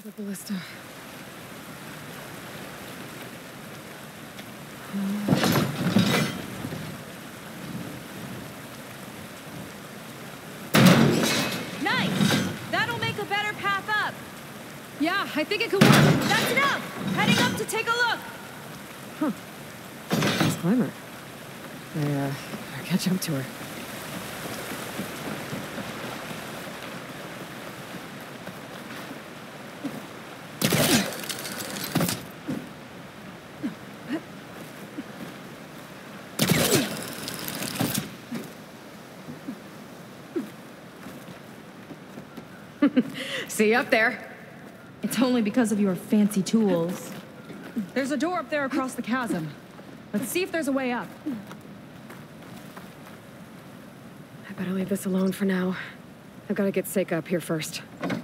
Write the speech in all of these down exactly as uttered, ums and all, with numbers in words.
the ballista. Nice! That'll make a better path up. Yeah, I think it could work. That's enough! Heading up to take a look! Huh. Nice climber. I, uh, I catch up to her. See you up there. It's only because of your fancy tools. There's a door up there across the chasm. Let's see if there's a way up. I better leave this alone for now. I've got to get Seika up here first.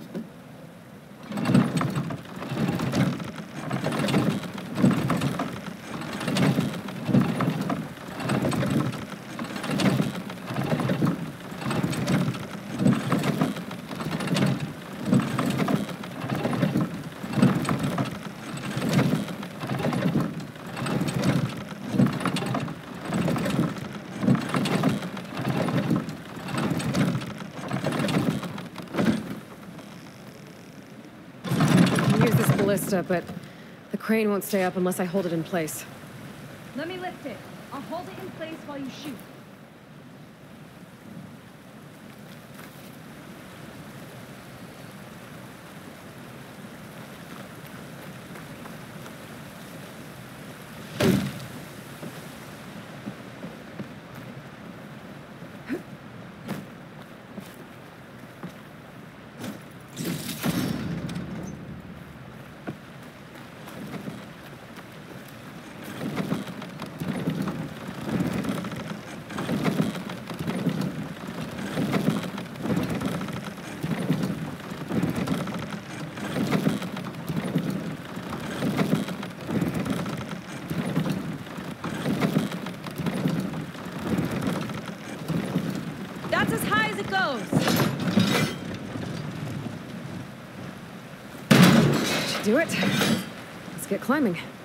But the crane won't stay up unless I hold it in place. Let me lift it. I'll hold it in place while you shoot. That's as high as it goes. Should do it. Let's get climbing.